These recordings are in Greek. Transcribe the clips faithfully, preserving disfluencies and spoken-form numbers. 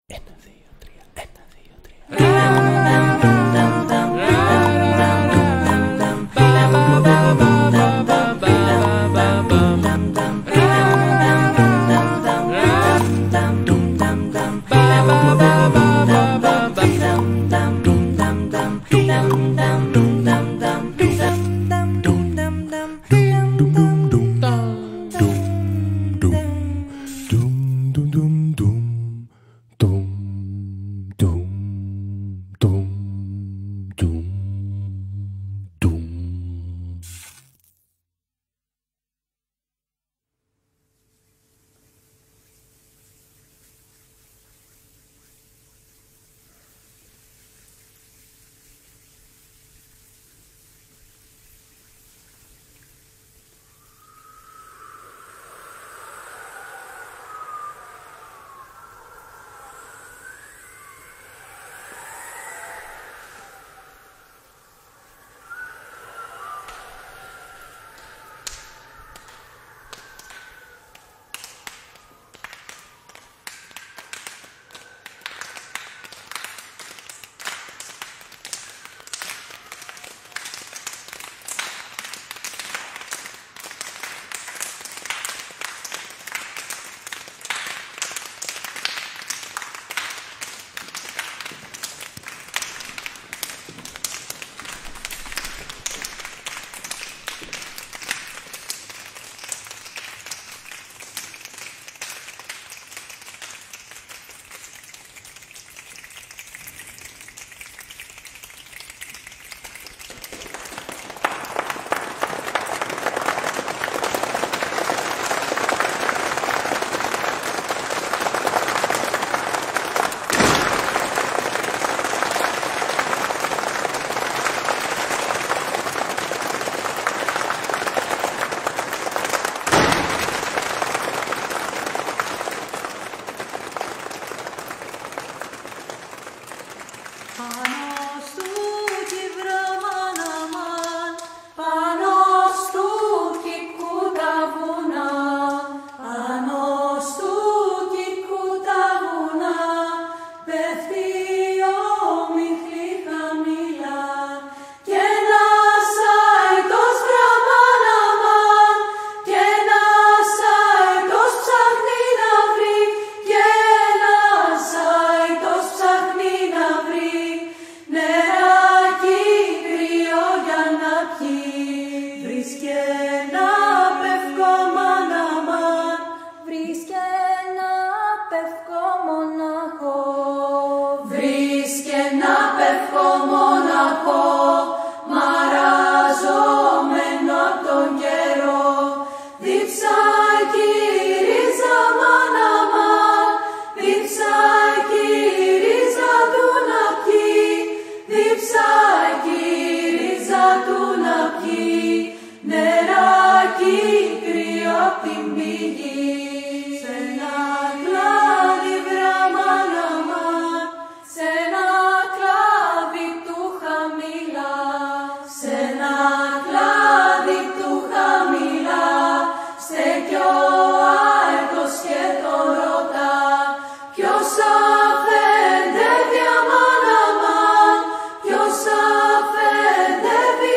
Ένα, δύο, τρία, ένα, δύο, τρία.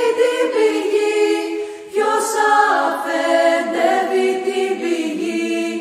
Ποιος αφεντεύει την πηγή,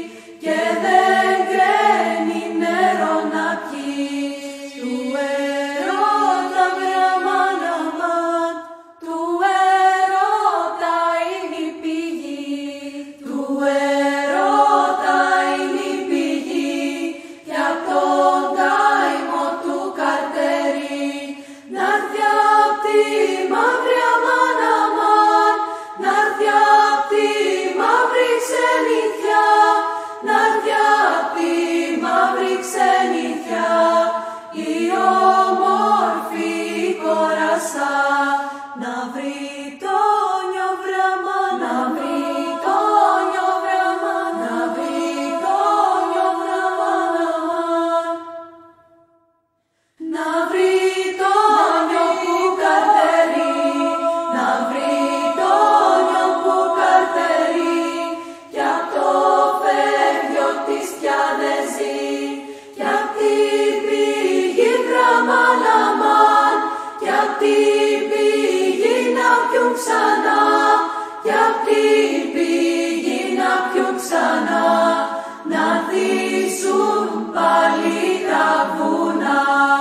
αμάν, αμάν, κι απ' την πηγή να πιούν ξανά, κι απ' την πηγή να πιούν ξανά, να ανθίσουν πάλι τα βουνά.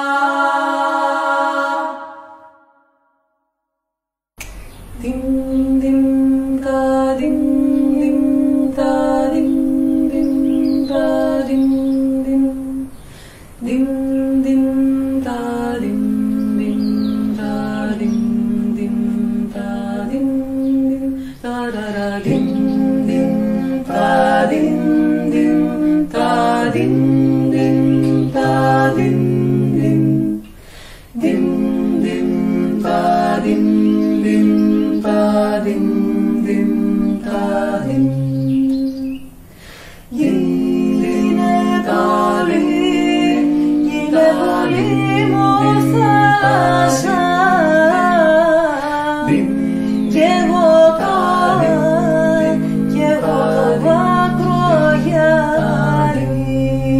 Διμ, διμ, τα, διμ, διμ, τα, διμ, διμ, τα, διμ, διμ, διμ, διμ, τα, διμ, διμ, τα, διμ, διμ, τα, διμ, διμ, τα, ρα, ρα, διμ, διμ, τα, διμ, διμ, τα, διμ, διμ, τα, διμ, διμ, διμ, διμ, τα, διμ, διμ, τα, διμ, διμ, τα, διμ. Γίνε πολύ, γίνε πολύ μου θάλασσα, κι εγώ το, κι εγώ το βακρογιάλι.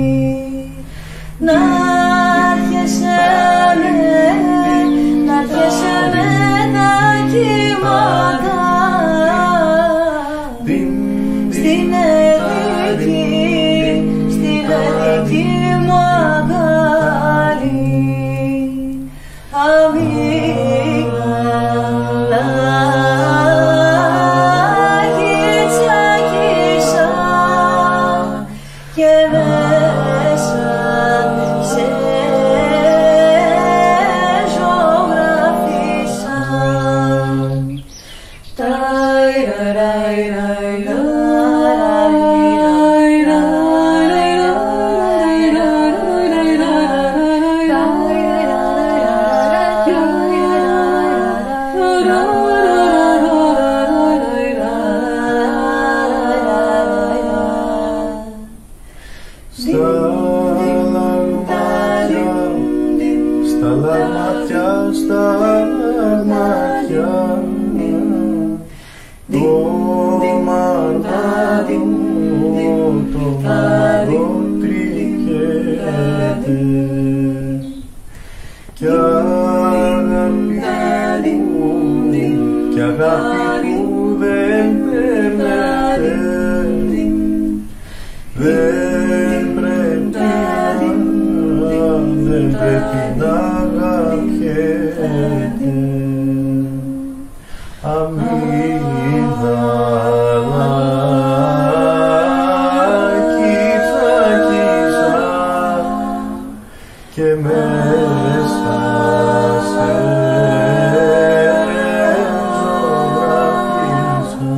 Να έρχεσαι με, να έρχεσαι με τα κύματα, στην Ελληνική, στην Ελληνική μου αγκάλι. Αμυγδαλάκι τσακίσα και μέσα σε ζωγραφίσα. Στα λαμάτια, στα λαμάτια, το μαντάδο, το μαντάδο τριχέται, κι αγάπη μου, κι αγάπη μου δεν μένεται, δεν πρέπει, δεν πρέπει να αγαπιέται. Αμυγδαλάκι τσακίσα και μέσα σε ζωγραφίσα.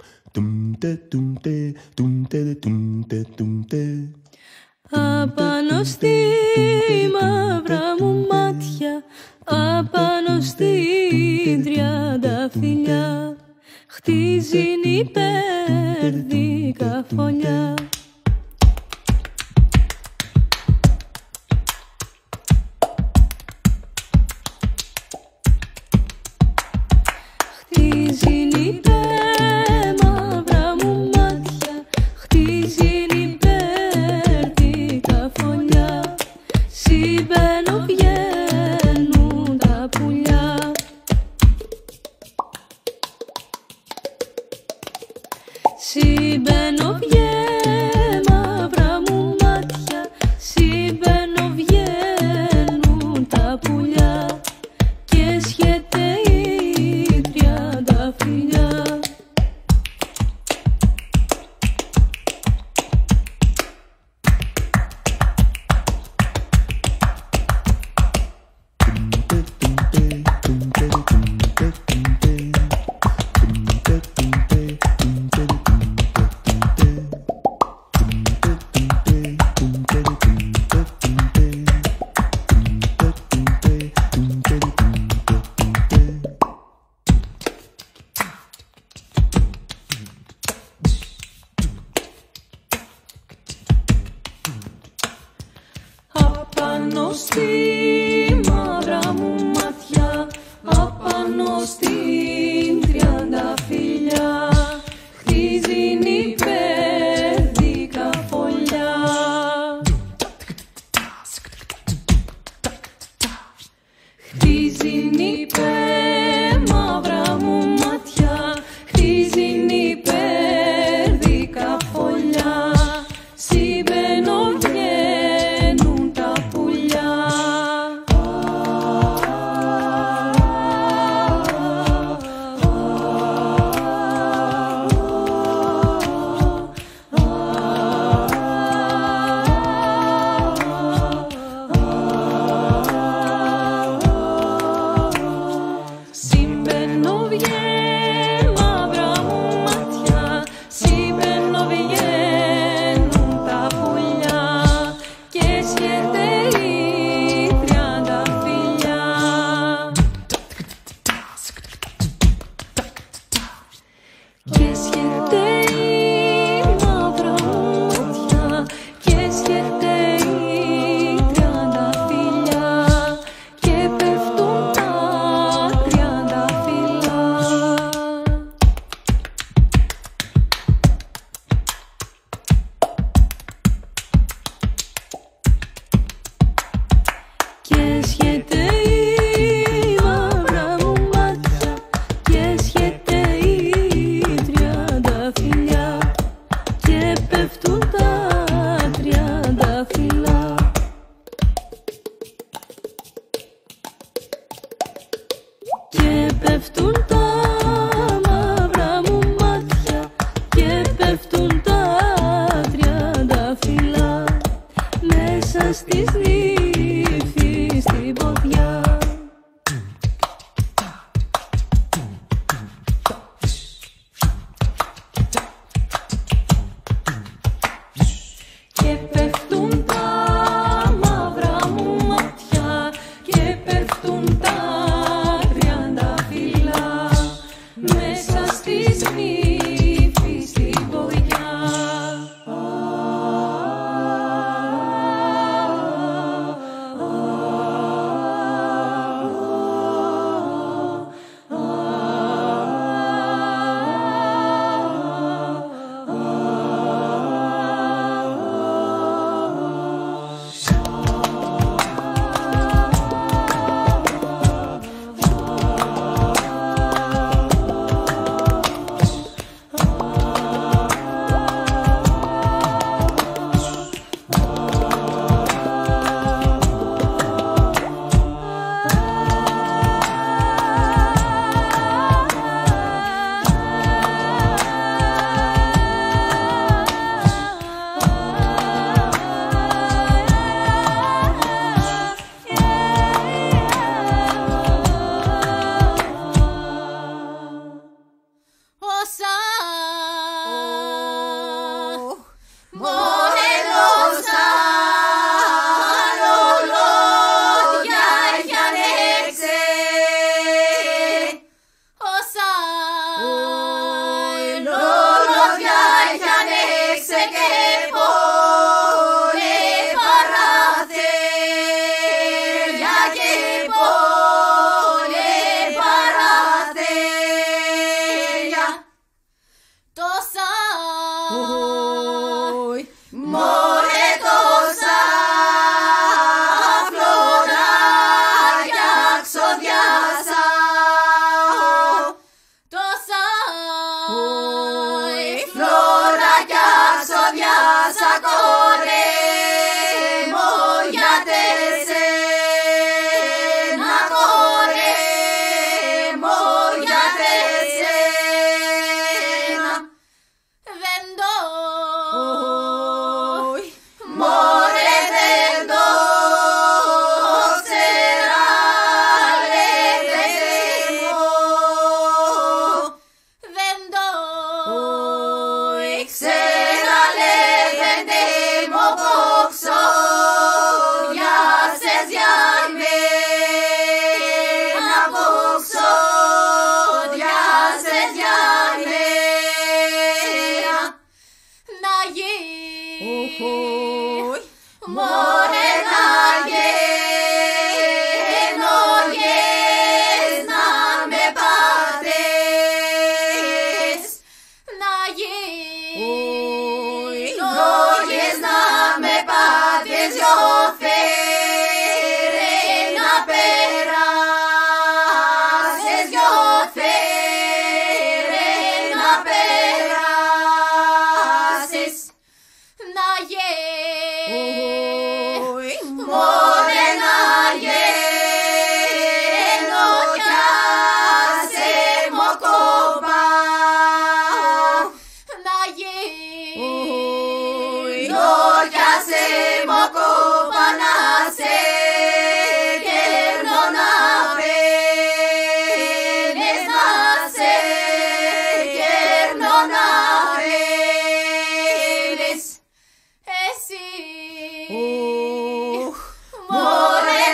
Απάνω απάνω στη μαύρα μου μάτια, απάνω στην τριανταφυλλιά, χτίζει νηπέρδικα φωλιά. Χτίζει νηπέρ μαύρα μου μάτια, χτίζει νηπέρδικα φωλιά, συμπαίνω βγαίνουν τα πουλιά. Συμπαίνω βγαίνουν μαύρα μου μάτια, συμπαίνω βγαίνουν τα πουλιά και σχέται η τριανταφυλλιά. Απάνω στη μαύρα μου μάτια, απάνω στην τριανταφυλλιά, χτίζει νηπέρδικα φωλιά. Χτίζει νηπέρ μαύρα μου μάτια, χτίζει νηπέρδικα φωλιά, συμπαίνω βγαίνουν τα πουλιά. Συμπαίνω βγαίνουν μαύρα μου μάτια, συμπαίνω βγαίνουν τα πουλιά και σχέται η τριανταφυλλιά. Και σχέται η μαύρα μου μάτια, και σχέται η τριανταφυλλιά και πέφτουν τα τριανταφυλλά. Και σχέται η μαύρα μου μάτια, και σχέται η τριανταφυλλιά και πέφτουν τα τριανταφυλλά. Και πέφτουν τα μαύρα μου μάτια, και πέφτουν τα τριανταφυλλά μέσα στις νύφη στην ποδιά. Και πέφτουν τα μαύρα μου μάτια, και πέφτουν τα τριανταφυλλά μέσα στις νύφη στην ποδιά. Μωρέ να γεννόγες να με πάτες, να γεννόγες να με πάτες, δυο φέρε να περάσεις, δυο φέρε να περάσεις, να γεννόγες. Μωρέ να γεννώ κι άσε μου κόμπα, να γεννώ κι άσε μου κόμπα, να σε κέρνω να φαίνεις, να σε κέρνω να φαίνεις εσύ. Μωρέ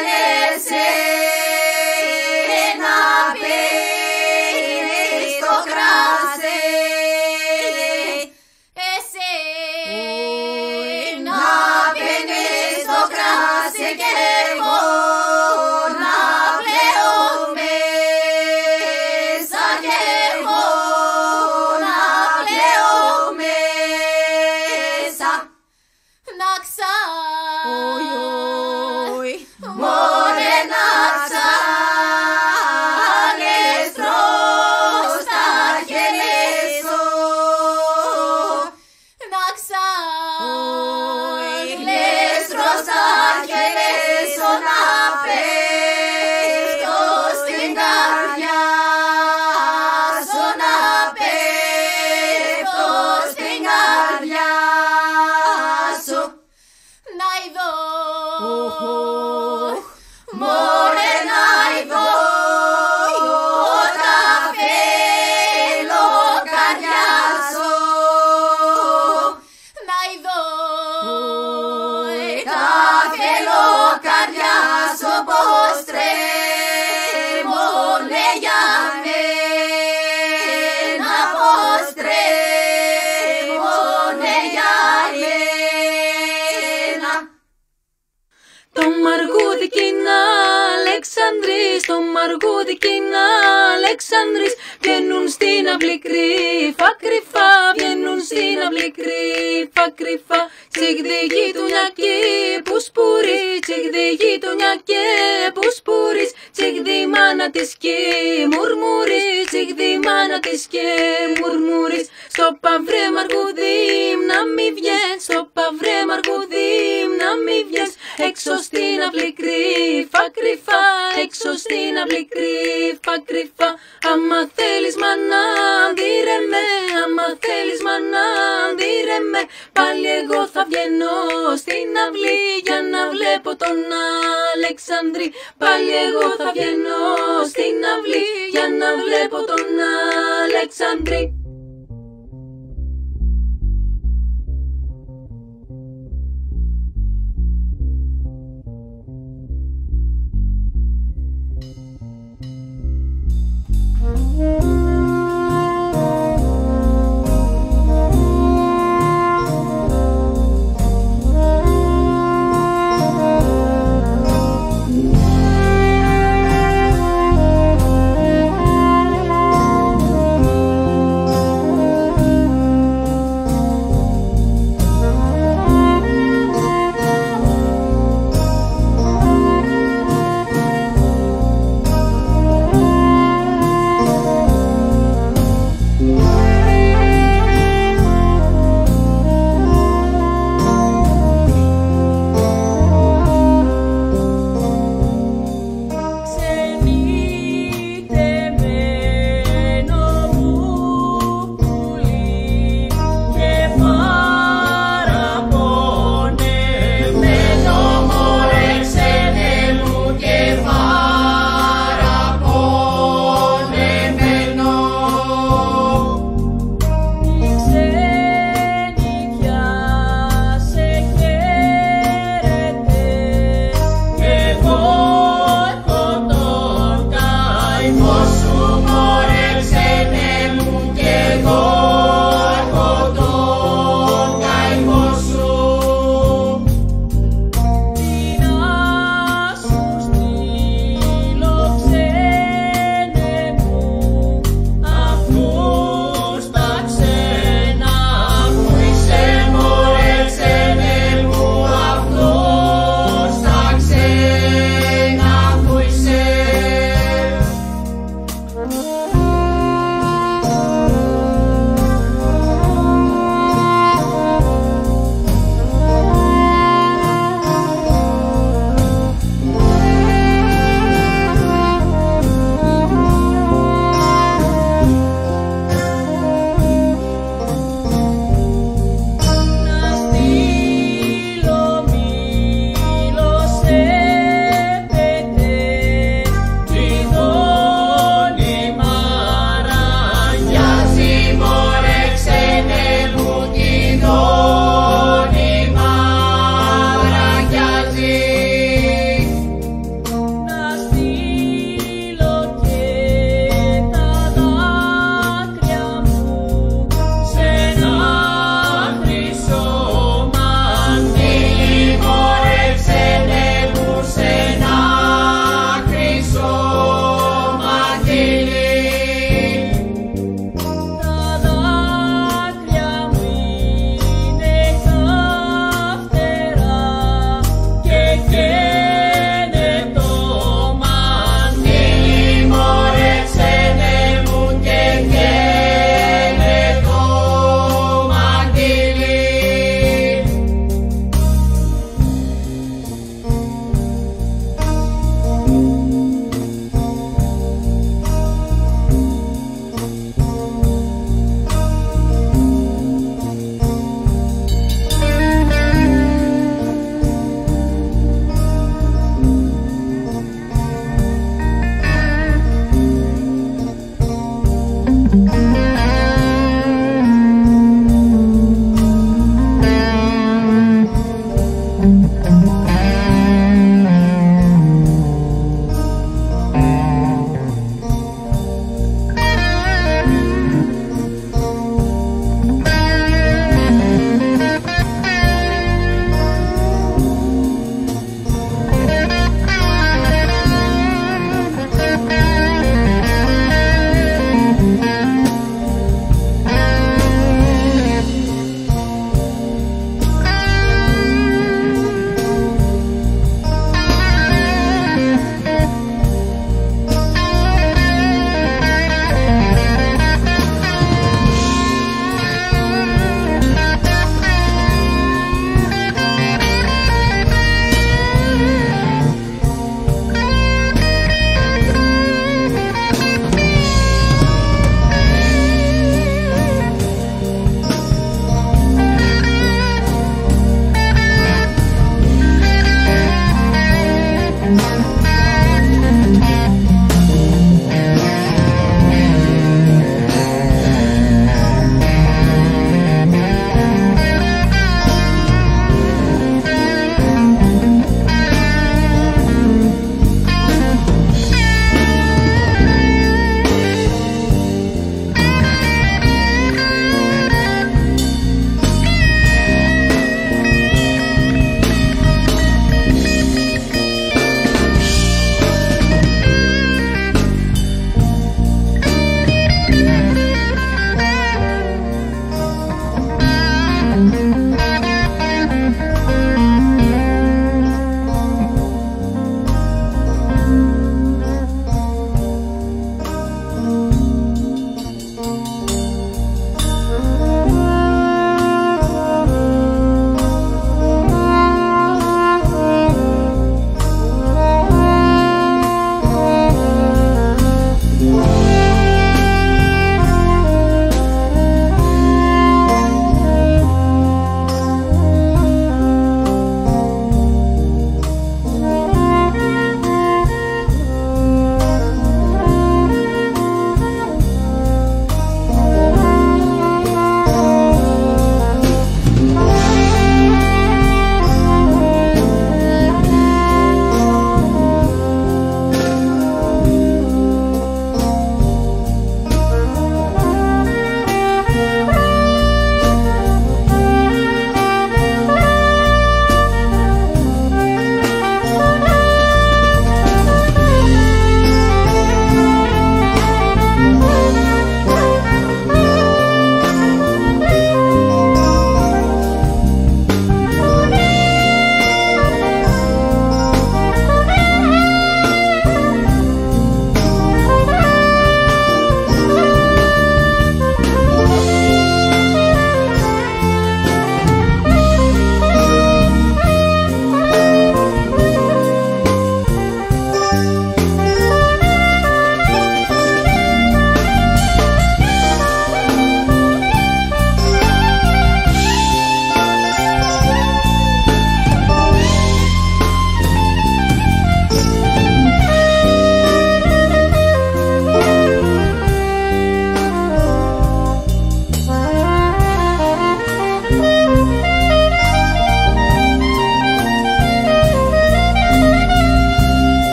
εσένα πίνεις το κράσι, εσένα πίνεις το κράσι και εγώ να πλέω μέσα, και εγώ να πλέω μέσα, να ξα- Μωρέ να ξαλεστρώς τα γελέσω, να ξαλεστρώς τα γελέσω, να πέφτω στην καρδιά σου, να πέφτω στην καρδιά σου, να ειδώ. Μωρέ να ειδώ τα φελοκαριά σου, να ειδώ τα φελοκαριά σου πως τρέμουνε για μένα, πως τρέμουνε για μένα. Το μαργούδι κι είναι Αλεξανδρής, το μαργούδι κι είναι Αλεξανδρής, βγαίνουν στην αυλή κρύφα κρύφα, βγαίνουν στην αυλή κρύφα κρύφα. Τσιγδι γειτονιά που σπουρείς, τσιγδι γειτονιά που σπουρείς, τσιγδι μάνα της και μουρμουρείς, τσιγδι μάνα της και μουρμουρείς. Στο παυρέ μαργούδι να μη βγες, στο παυρέ μαργούδι να μη βγες, έξω στην αυλή κρύφα κρύφα, έξω στην αυλή κρύφα κρύφα. Άμα θέλεις μάνα δίρε με, άμα θέλεις μάνα δίρε με, πάλι εγώ θα βγαίνω στην αυλή για να βλέπω τον Αλεξανδρή. Πάλι εγώ θα βγαίνω στην αυλή για να βλέπω τον Αλεξανδρή. Μωρέ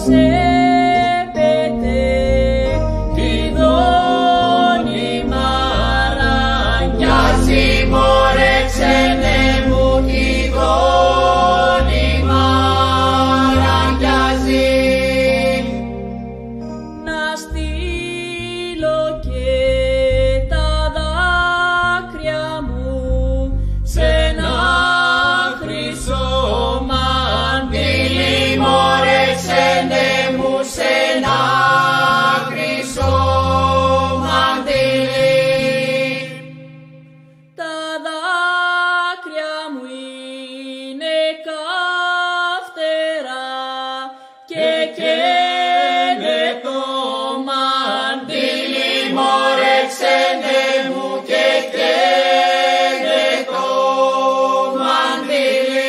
σέπεται τη δόνη μαραγιάζει, μωρέ ξένε μου τη δόνη μαραγιάζει. Να στείλω και τα δάκρυα μου σε ένα χρυσό μαντήλι, μωρέ ξένε μου σε ένα χρυσό μαντήλι. Τα δάκρυα μου είναι καυτερά και καίνε το μαντήλι, μωρέ ξένε μου και καίνε το μαντήλι.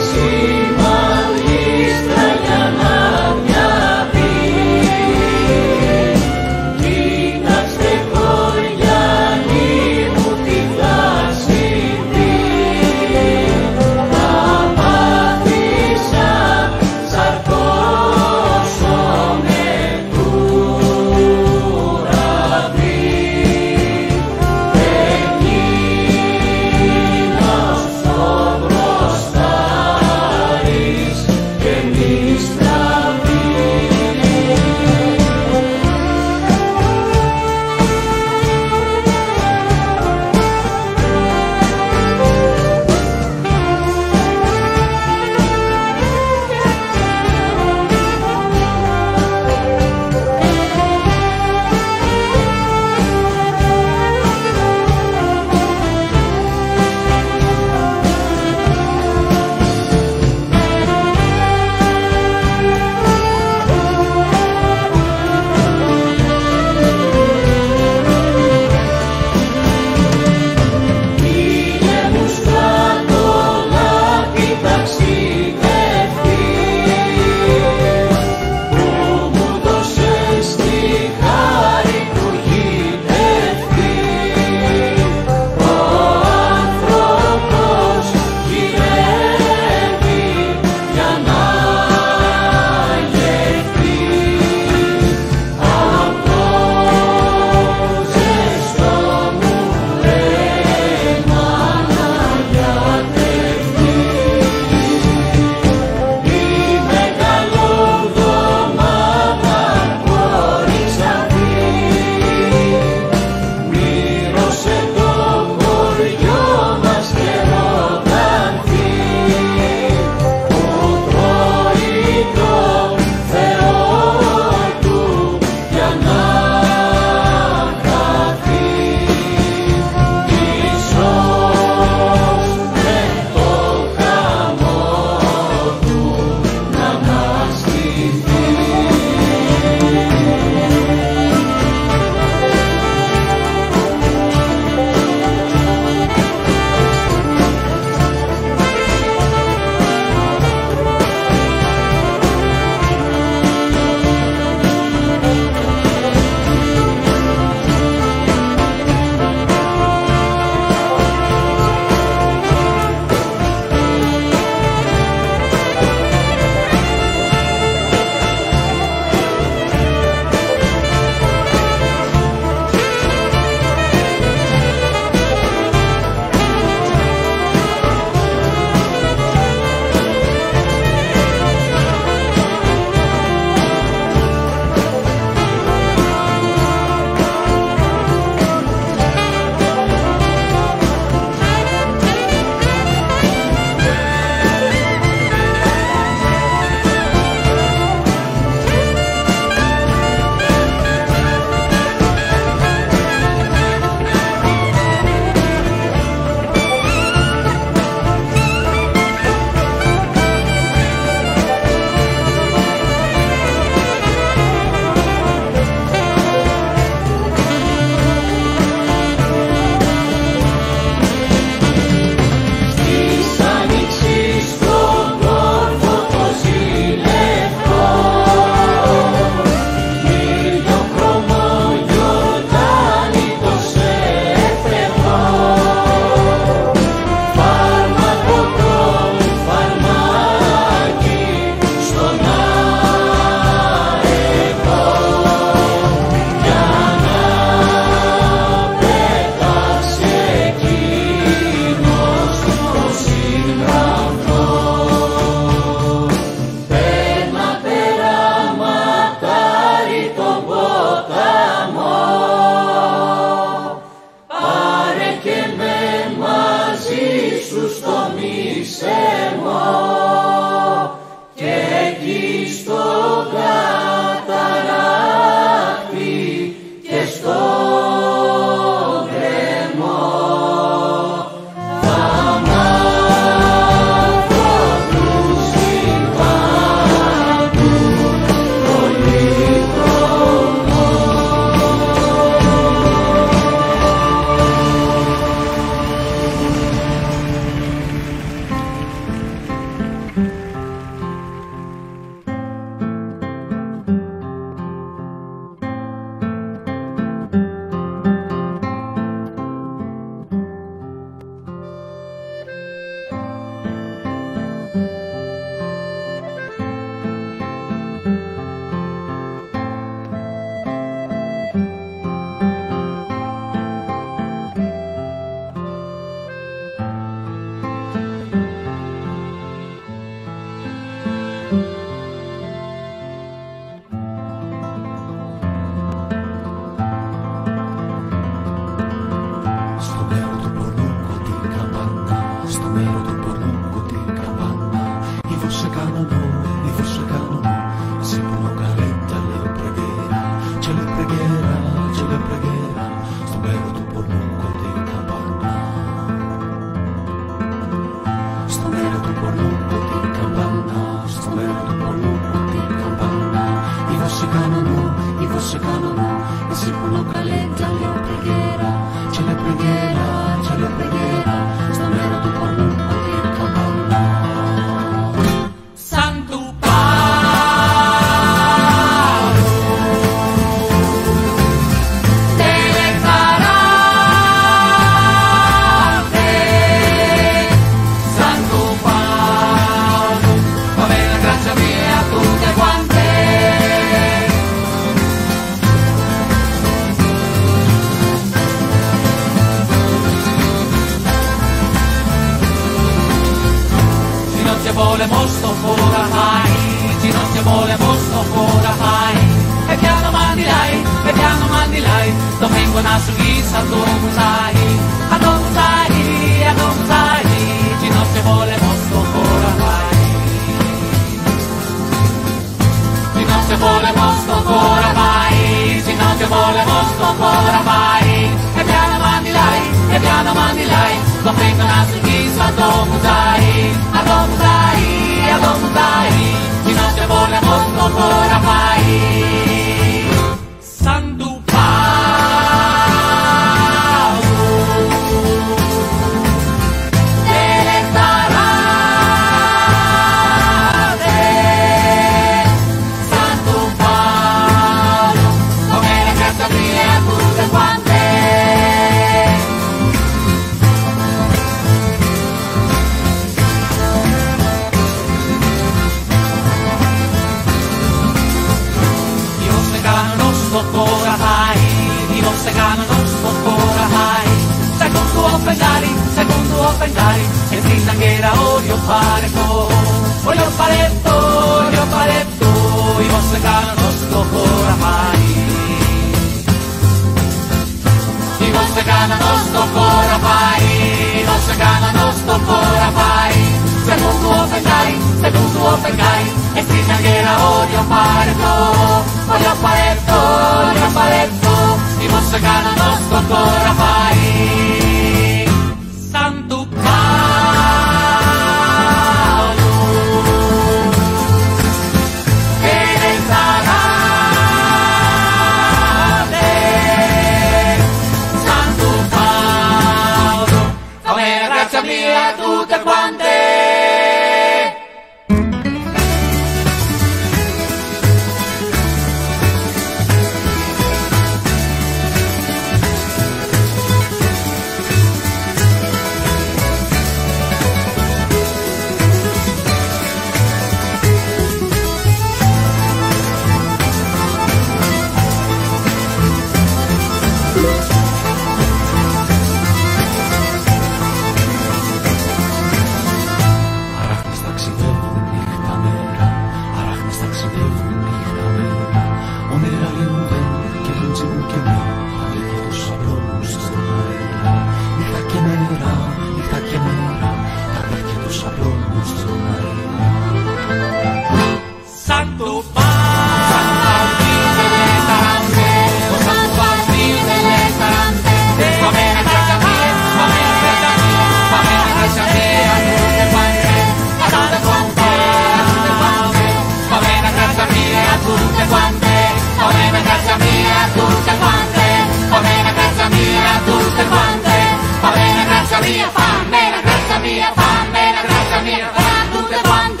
mia, fammi una grazia mia, fra tutte quante.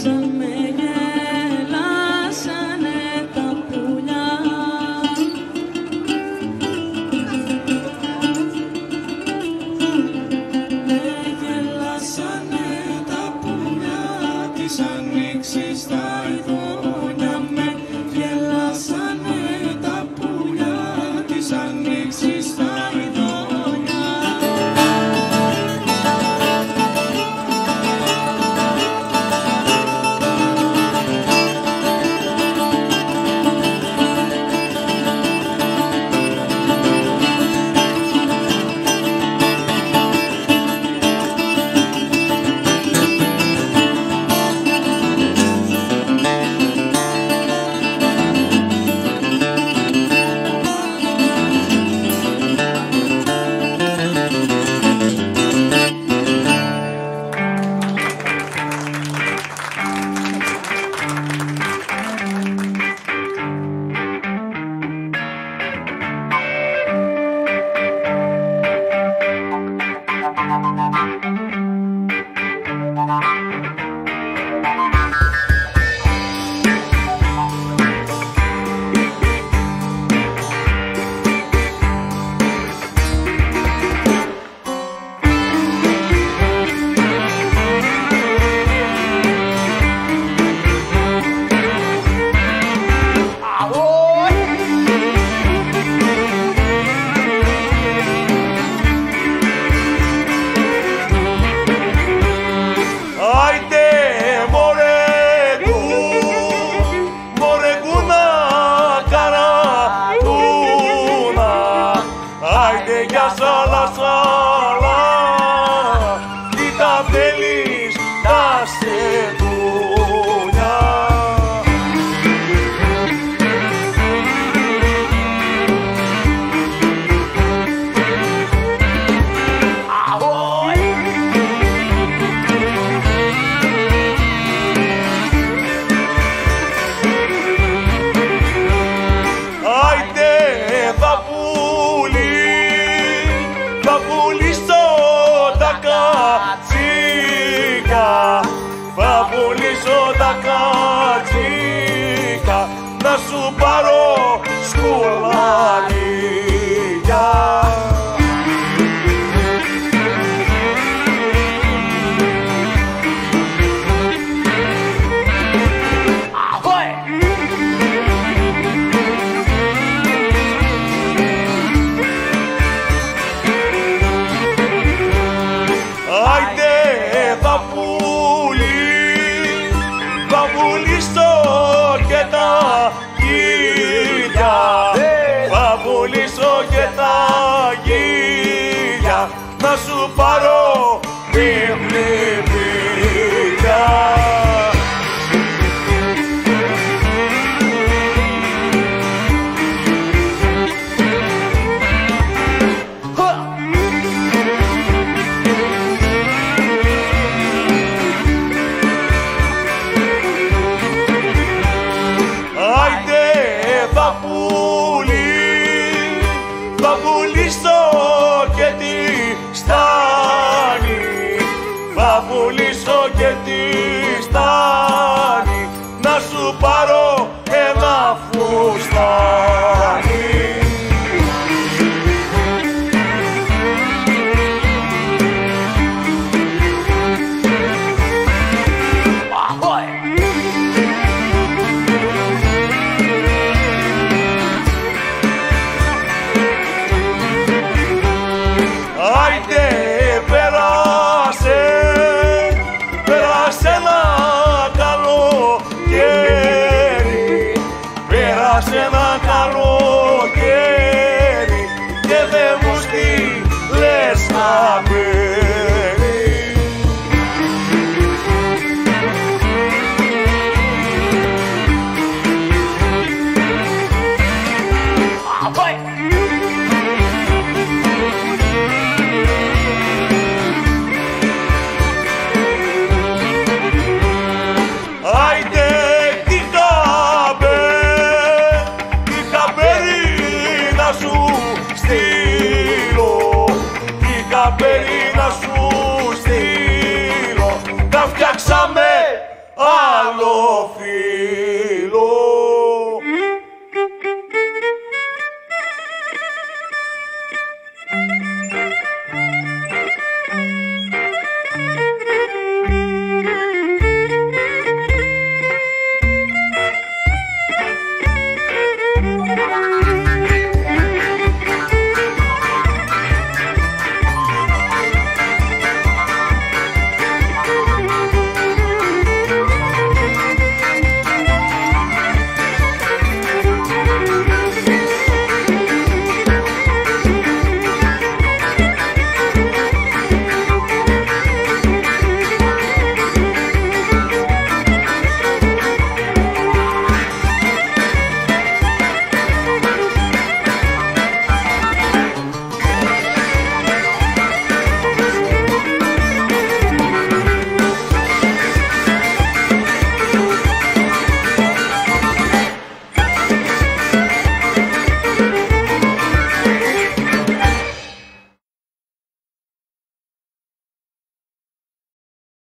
με γελάσανε τα πουλιά. Με γελάσανε τα πουλιά της ανοίξης τα ειδόνια. Με γελάσανε τα πουλιά της ανοίξης τα ειδόνια. Για σάλα σάλα, τι τα θέλεις τα στετούνια. Άιντε θα πουλί, θα πουλήσω τα κατσίκα, θα πουλήσω τα κατσίκα, να σου πάρω